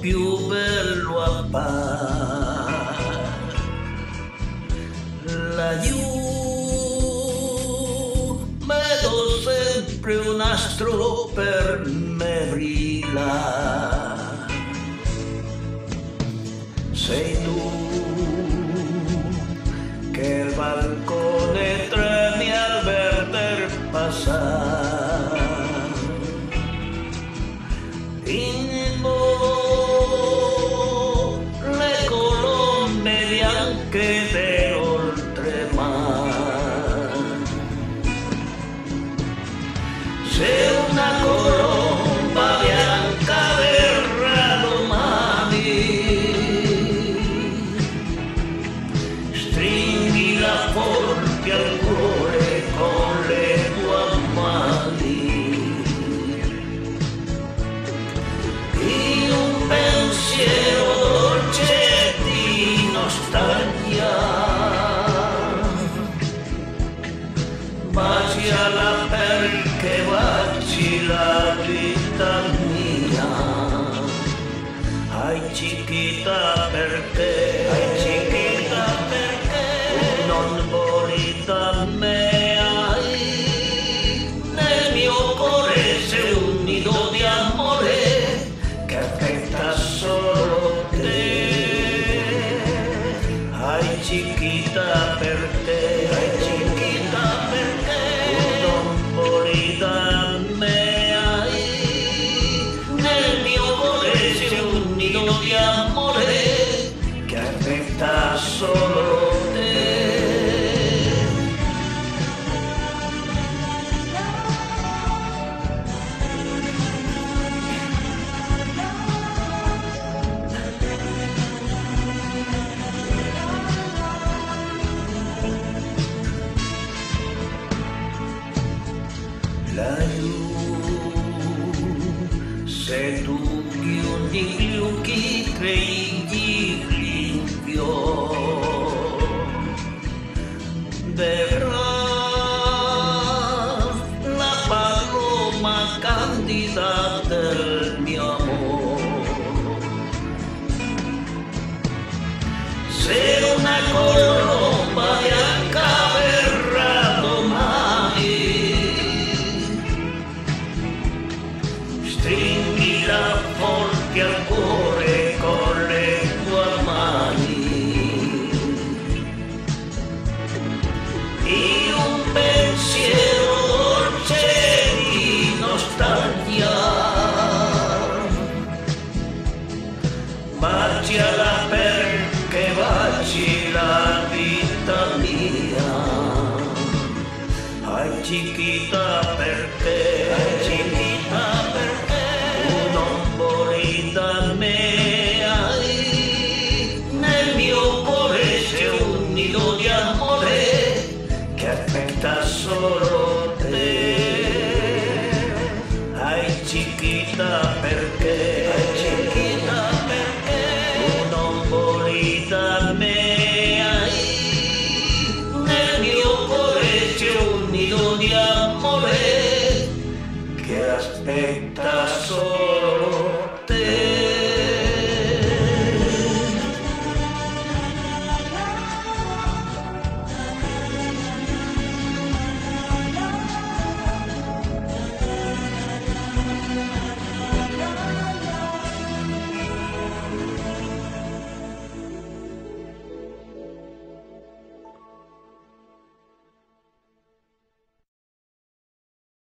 più bello appare. Laggiù vedo sempre un astro per me brilla. Sei tu che il balcone tremi al veder passare. In volo le colombe bianche dell'oltremare. Se una colomba bianca verrà domani, stringila forte al cuore con le tue mani. In un pensiero dolce di nostalgia, baciala perché baci la vita mia. Ai chiquita perché, non vuoi da me, hai nel mio cuore sei un nido di amore che aspetta solo te. Ai chiquita perché, non vuoi da me, hai nel mio cuore sei un nido di amore che aspetta solo te. Laggiù, se tu chiudi gli occhi tra i gigli in fior, vedrà la paloma candida del mio amore. Se una colomba bianca verrà domani, stringila forte al cuore con le tue mani. In un pensiero dolce di nostalgia, baciala perché baci la vita mia. Ai chiquita perché, non vuoi da me, hai nel mio cuore sei un nido di amore che aspetta solo te. Ai chiquita perché, non vuoi da me, hai nel mio cuore c'è un nido di amore che aspetta solo